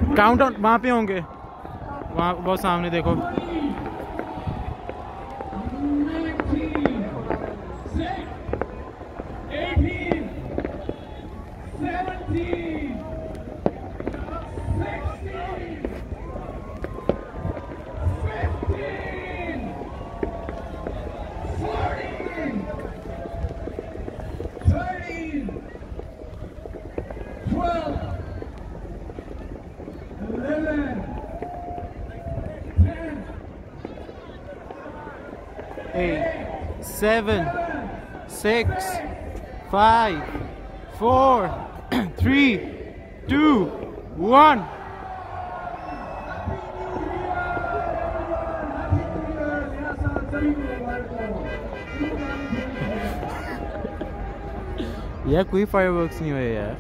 Countdown वहाँ पे होंगे, वहाँ बहुत सामने देखो। Eight, 7, 6, 5, 4, 3, 2, 1. यार कोई फायरवर्क्स नहीं हुए यार।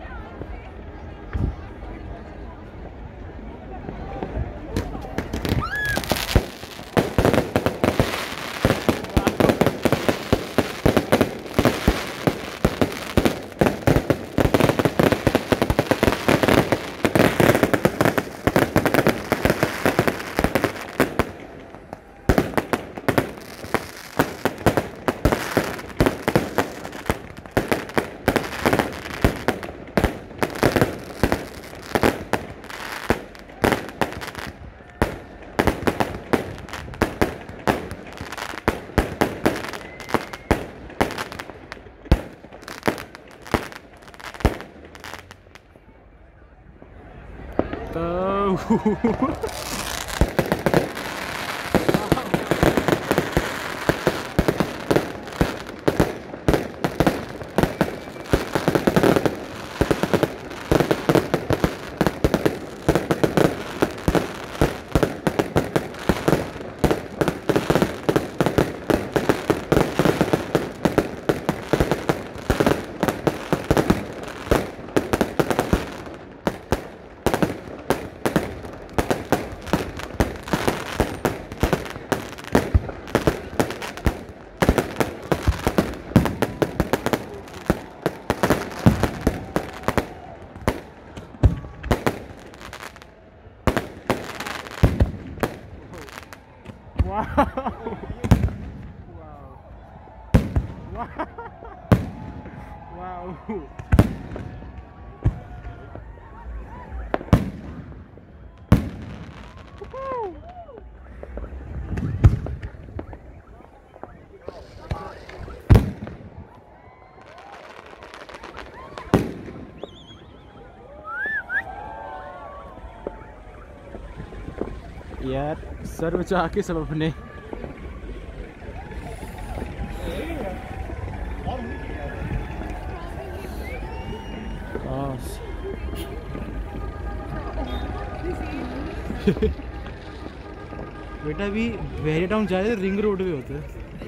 यार सर बचा के सब अपने। बेटा अभी वेरी टाउन जा रहे थे, रिंग रोड पे होते हैं।